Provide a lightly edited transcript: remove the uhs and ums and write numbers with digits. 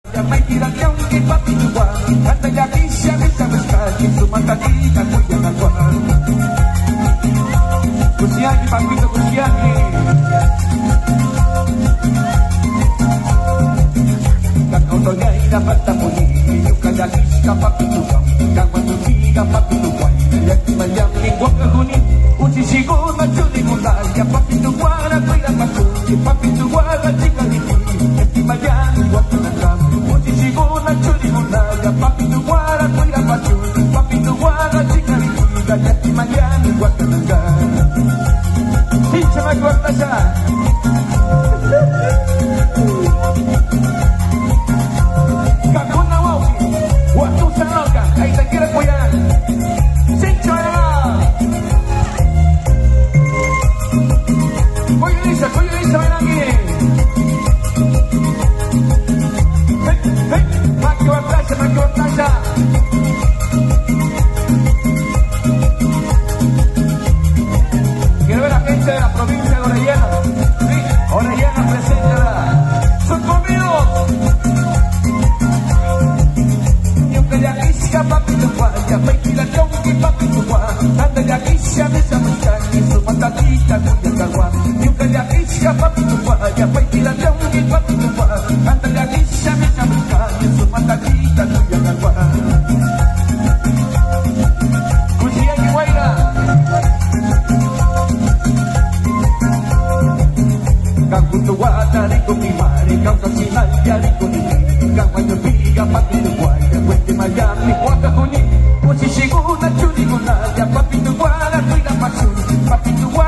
Kusiaki, papito, kusiaki. Kakao tolay dapat tamuni, yung kalakis ka papitugang, kang matubiga papitugang, kayak mayang lingwang kagunin, unsisigo na tuli mula, ya papitugang at may napatuloy, papitugang at sikaliti, yung mayang lingwang kagunin, unsisigo na tuli mula, ya papitugang at may napatuloy, papitugang at sikaliti, kayak mayang lingwang kagunin. Hinsa magwag na siya. Kakun na wawin, waktu sa loka, ay tagkira ko yan. Sincho na! Kuya Lisa, may nangin. Hey, hey, magwag na siya. Quiero ver a gente de la provincia de Orellana. Sí, Orellana presenta. ¡Son conmigo! Yung kayakisya papito guaya, may kilalyong ipapito guaya. Ang kayakisya may samantan, sumatakita kuya kawa. Yung kayakisya papito guaya, may kilalyong ipapito guaya. Ang kayakisya may samantan, sumatakita kuya kawa. Kusiya Iwaira. Kang kutuwa na rin kumimari, kang kasinalya rin kunini, kang mayabiga papituwa, kang wente mayami, waka kunin, kung sisigo na tuli ko na, kang papituwa na tuwi na pasun, papituwa